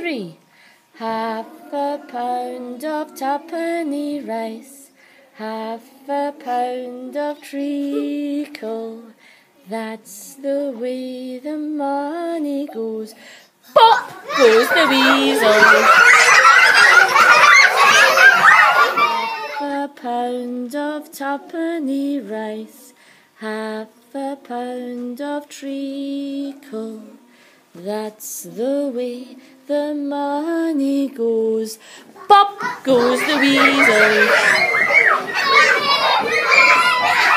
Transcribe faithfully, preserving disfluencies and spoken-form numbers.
three. Half a pound of tuppenny rice, half a pound of treacle. That's the way the money goes. Pop goes the weasel. Half a pound of tuppenny rice, half a pound of treacle. That's the way the money goes. Pop goes the weasel.